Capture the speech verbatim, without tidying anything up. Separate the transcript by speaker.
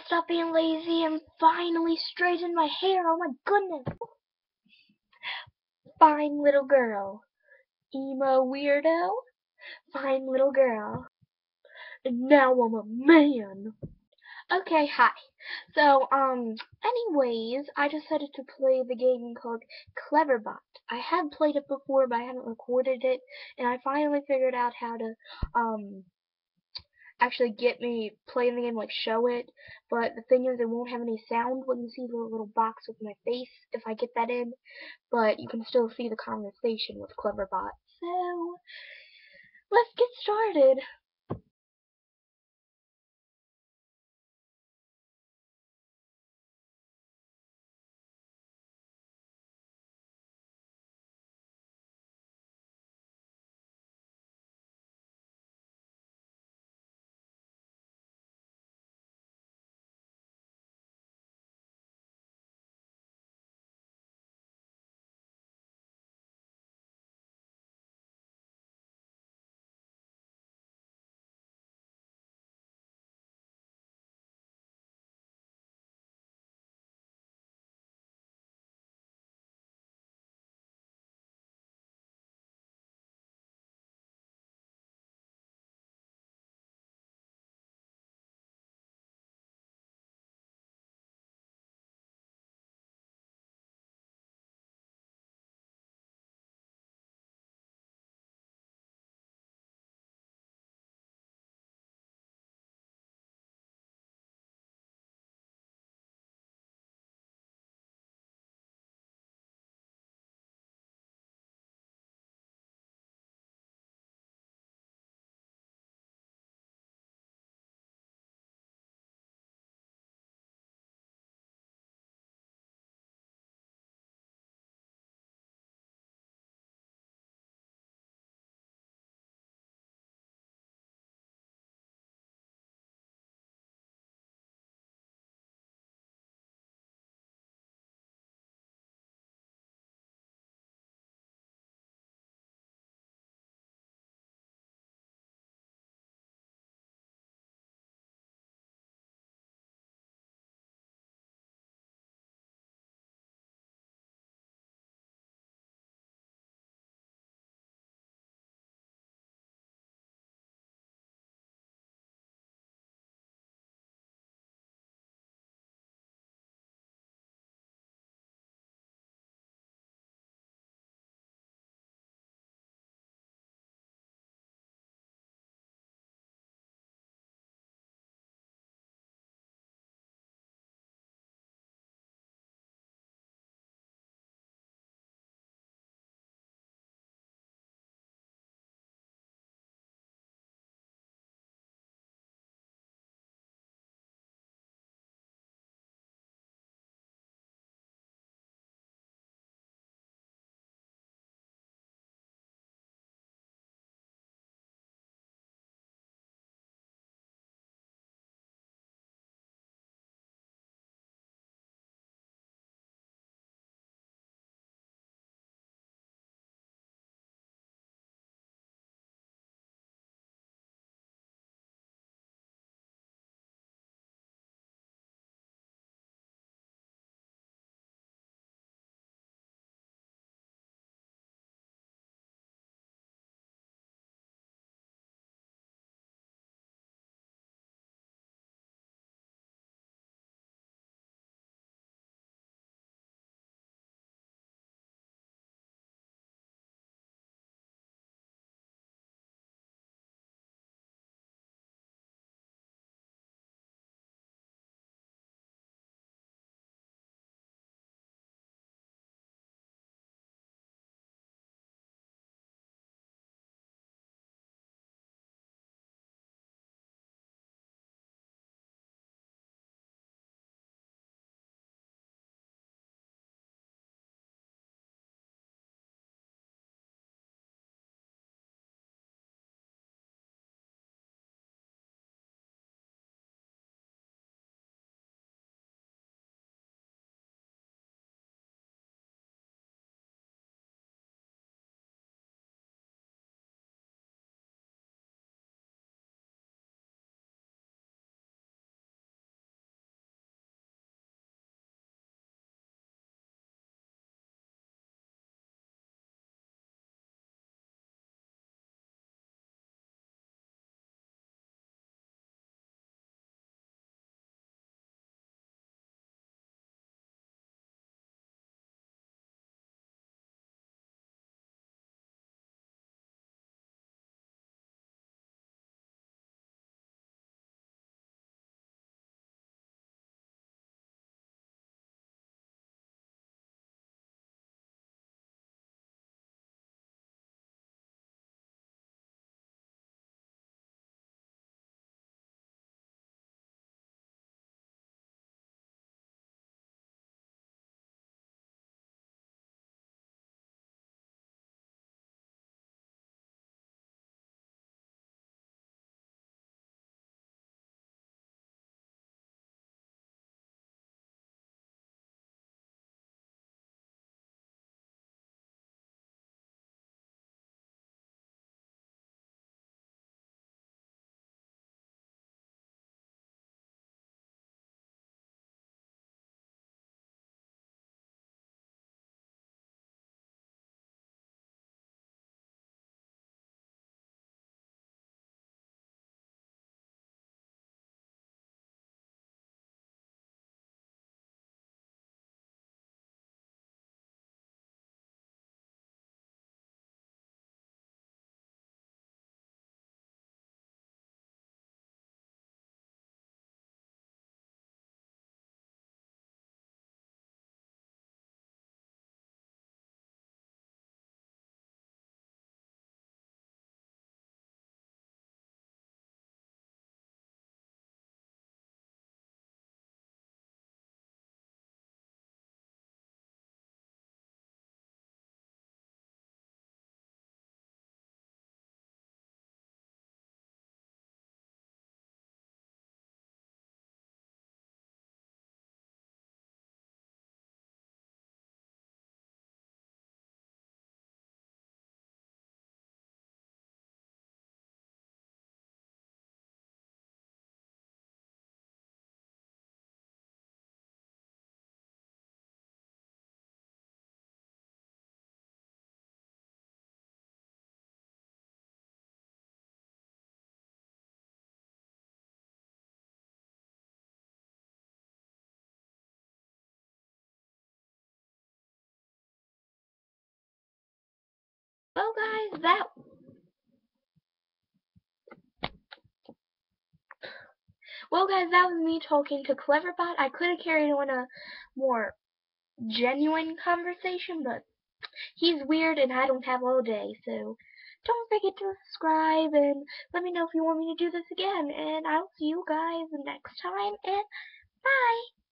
Speaker 1: stop being lazy and finally straighten my hair. Oh my goodness. Fine little girl. Emo weirdo. Fine little girl. And now I'm a man. Okay, hi. So, um, anyways, I decided to play the game called CLEVERBOT. I had played it before, but I hadn't recorded it, and I finally figured out how to, um, actually get me playing the game, like show it. But the thing is, it won't have any sound when you see the little box with my face if I get that in. But you can still see the conversation with CLEVERBOT. So, let's get started. guys, that well, guys, that was me talking to CLEVERBOT. I could have carried on a more genuine conversation, but he's weird and I don't have all day, so don't forget to subscribe and let me know if you want me to do this again, and I'll see you guys next time, and bye!